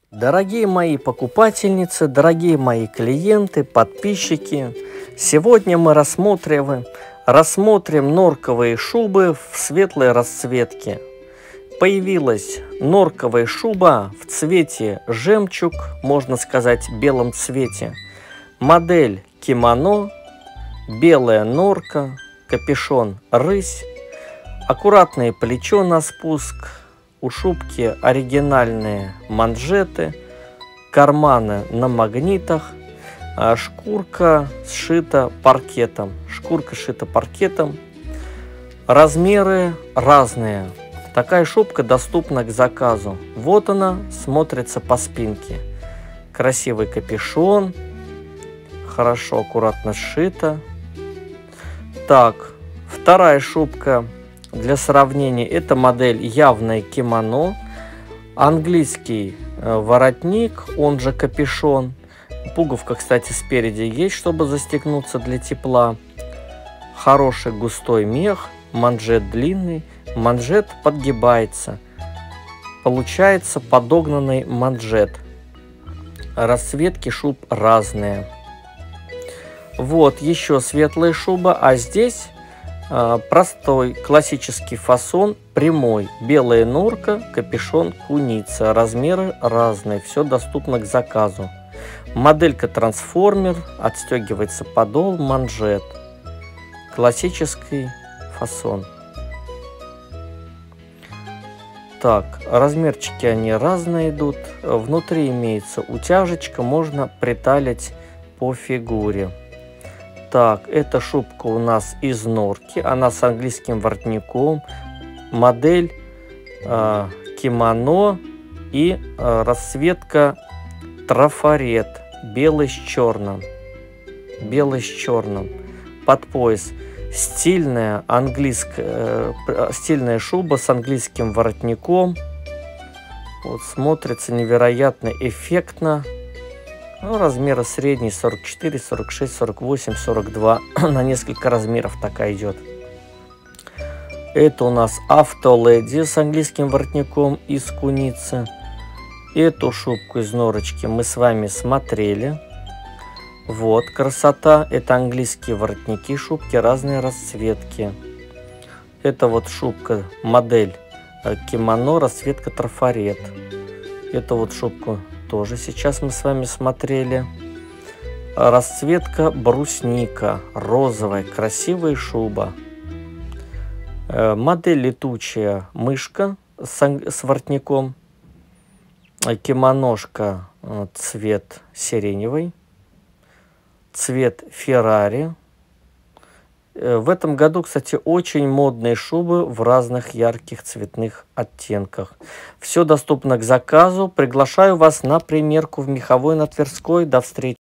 Дорогие мои покупательницы, дорогие мои клиенты, подписчики, сегодня мы рассмотрим норковые шубы в светлой расцветке. Появилась норковая шуба в цвете жемчуг, можно сказать, белом цвете. Модель кимоно, белая норка, капюшон рысь, аккуратное плечо на спуск. У шубки оригинальные манжеты, карманы на магнитах, шкурка сшита паркетом. Размеры разные. Такая шубка доступна к заказу. Вот она смотрится по спинке. Красивый капюшон, хорошо, аккуратно сшито. Так, вторая шубка. Для сравнения, это модель явное кимоно, английский воротник, он же капюшон. Пуговка, кстати, спереди есть, чтобы застегнуться для тепла. Хороший густой мех, манжет длинный, манжет подгибается. Получается подогнанный манжет. Расцветки шуб разные. Вот еще светлая шуба, а здесь простой классический фасон, прямой, белая норка, капюшон куница, размеры разные, все доступно к заказу. Моделька трансформер, отстегивается подол, манжет, классический фасон. Так, размерчики они разные идут, внутри имеется утяжечка, можно приталить по фигуре. Так, эта шубка у нас из норки, она с английским воротником, модель кимоно и расцветка трафарет, белый с черным, под пояс. Стильная стильная шуба с английским воротником, вот смотрится невероятно эффектно. Размеры средний 44, 46, 48, 42. На несколько размеров такая идет. Это у нас автоледи с английским воротником из куницы. Эту шубку из норочки мы с вами смотрели. Вот красота. Это английские воротники, шубки разные расцветки. Это вот шубка, модель кимоно, расцветка трафарет. Это вот шубку тоже сейчас мы с вами смотрели. Расцветка брусника, розовая, красивая шуба. Модель летучая мышка с воротником. Кимоношка цвет сиреневый. Цвет Феррари. В этом году, кстати, очень модные шубы в разных ярких цветных оттенках. Все доступно к заказу. Приглашаю вас на примерку в Меховой на Тверской. До встречи.